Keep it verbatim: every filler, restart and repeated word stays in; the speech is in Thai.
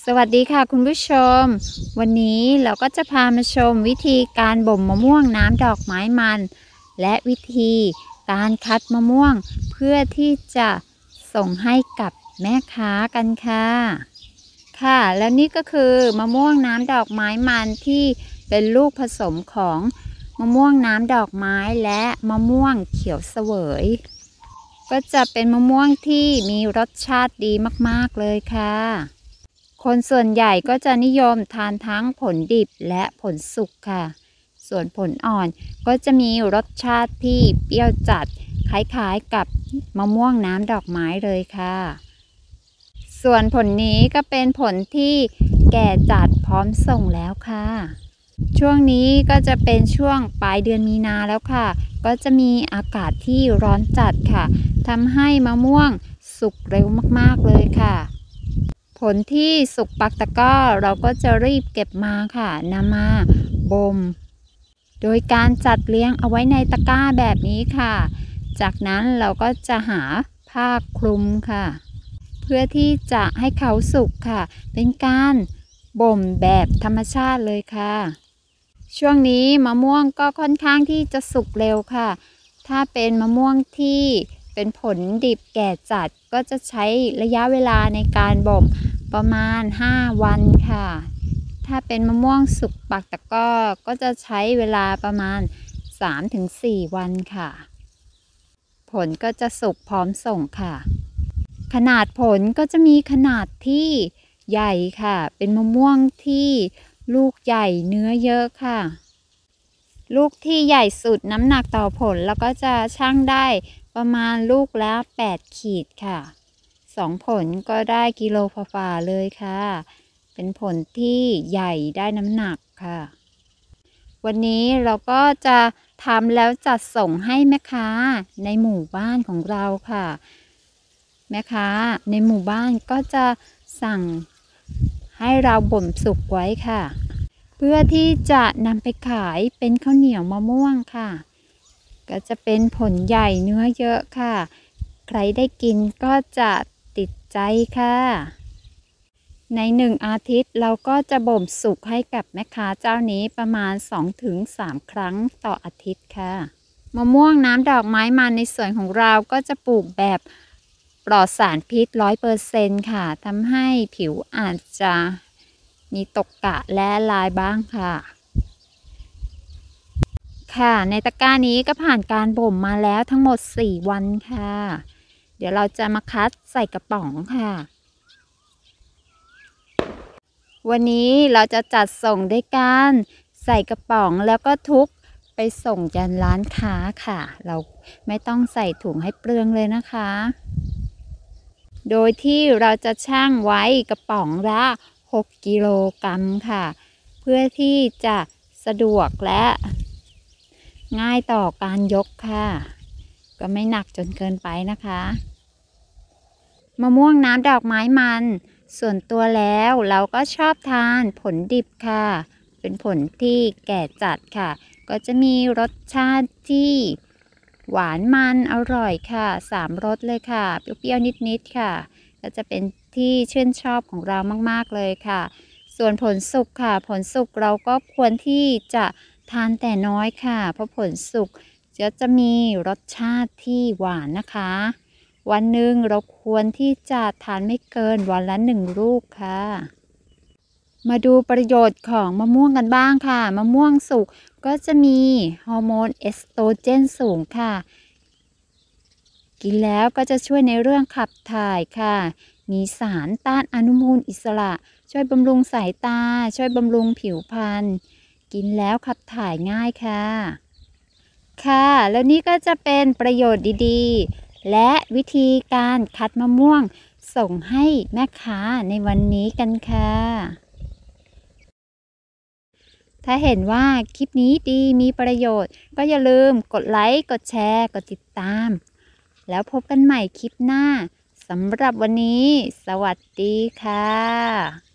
วัสดีค่ะคุณผู้ชมวันนี้เราก็จะพามาชมวิธีการบ่มมะม่วงน้ำดอกไม้มันและวิธีการคัดมะม่วงเพื่อที่จะส่งให้กับแม่ค้ากันค่ะค่ะแล้วนี่ก็คือมะม่วงน้ำดอกไม้มันที่เป็นลูกผสมของมะม่วงน้ำดอกไม้และมะม่วงเขียวเสวยก็จะเป็นมะม่วงที่มีรสชาติดีมากๆเลยค่ะคนส่วนใหญ่ก็จะนิยมทานทั้งผลดิบและผลสุกค่ะส่วนผลอ่อนก็จะมีรสชาติที่เปรี้ยวจัดคล้ายๆกับมะม่วงน้ำดอกไม้เลยค่ะส่วนผลนี้ก็เป็นผลที่แก่จัดพร้อมส่งแล้วค่ะช่วงนี้ก็จะเป็นช่วงปลายเดือนมีนาแล้วค่ะก็จะมีอากาศที่ร้อนจัดค่ะทำให้มะม่วงสุกเร็วมากๆเลยค่ะผลที่สุกปักตะกร้อเราก็จะรีบเก็บมาค่ะนำมาบ่มโดยการจัดเลี้ยงเอาไว้ในตะกร้าแบบนี้ค่ะจากนั้นเราก็จะหาผ้าคลุมค่ะเพื่อที่จะให้เขาสุกค่ะเป็นการบ่มแบบธรรมชาติเลยค่ะช่วงนี้มะม่วงก็ค่อนข้างที่จะสุกเร็วค่ะถ้าเป็นมะม่วงที่เป็นผลดิบแก่จัดก็จะใช้ระยะเวลาในการบ่มประมาณห้าวันค่ะถ้าเป็นมะม่วงสุกปักตะกร้อก็จะใช้เวลาประมาณ สามถึงสี่ วันค่ะผลก็จะสุกพร้อมส่งค่ะขนาดผลก็จะมีขนาดที่ใหญ่ค่ะเป็นมะม่วงที่ลูกใหญ่เนื้อเยอะค่ะลูกที่ใหญ่สุดน้ำหนักต่อผลแล้วก็จะชั่งได้ประมาณลูกละแปดขีดค่ะสองผลก็ได้กิโลฝ่าๆเลยค่ะเป็นผลที่ใหญ่ได้น้ำหนักค่ะวันนี้เราก็จะทำแล้วจัดส่งให้แม่ค้าในหมู่บ้านของเราค่ะแม่ค้าในหมู่บ้านก็จะสั่งให้เราบ่มสุกไว้ค่ะเพื่อที่จะนำไปขายเป็นข้าวเหนียวมะม่วงค่ะก็จะเป็นผลใหญ่เนื้อเยอะค่ะใครได้กินก็จะติดใจค่ะในหนึ่งอาทิตย์เราก็จะบ่มสุกให้กับแม่ค้าเจ้านี้ประมาณ สองถึงสาม ครั้งต่ออาทิตย์ค่ะมะม่วงน้ำดอกไม้มันในสวนของเราก็จะปลูกแบบปลอดสารพิษ ร้อยเปอร์เซ็นต์ ค่ะทำให้ผิวอาจจะมีตกกะและลายบ้างค่ะค่ะในตะกร้านี้ก็ผ่านการบ่มมาแล้วทั้งหมดสี่วันค่ะเดี๋ยวเราจะมาคัดใส่กระป๋องค่ะวันนี้เราจะจัดส่งด้วยการใส่กระป๋องแล้วก็ทุบไปส่งยันร้านค้าค่ะเราไม่ต้องใส่ถุงให้เปลืองเลยนะคะโดยที่เราจะชั่งไว้กระป๋องละหกกิโลกรัมค่ะเพื่อที่จะสะดวกและง่ายต่อการยกค่ะก็ไม่หนักจนเกินไปนะคะมะม่วงน้ำดอกไม้มันส่วนตัวแล้วเราก็ชอบทานผลดิบค่ะเป็นผลที่แก่จัดค่ะก็จะมีรสชาติที่หวานมันอร่อยค่ะสามรสเลยค่ะเปรี้ยวๆนิดๆค่ะก็จะเป็นที่ชื่นชอบของเรามากๆเลยค่ะส่วนผลสุกค่ะผลสุกเราก็ควรที่จะทานแต่น้อยค่ะเพราะผลสุกจะจะมีรสชาติที่หวานนะคะวันหนึ่งเราควรที่จะทานไม่เกินวันละหนึ่งลูกค่ะมาดูประโยชน์ของมะม่วงกันบ้างค่ะมะม่วงสุกก็จะมีฮอร์โมนเอสโตรเจนสูงค่ะกินแล้วก็จะช่วยในเรื่องขับถ่ายค่ะมีสารต้านอนุมูลอิสระช่วยบำรุงสายตาช่วยบำรุงผิวพรรณกินแล้วขับถ่ายง่ายค่ะค่ะแล้วนี่ก็จะเป็นประโยชน์ดีๆและวิธีการคัดมะม่วงส่งให้แม่ค้าในวันนี้กันค่ะถ้าเห็นว่าคลิปนี้ดีมีประโยชน์ก็อย่าลืมกดไลค์กดแชร์กดติดตามแล้วพบกันใหม่คลิปหน้าสำหรับวันนี้สวัสดีค่ะ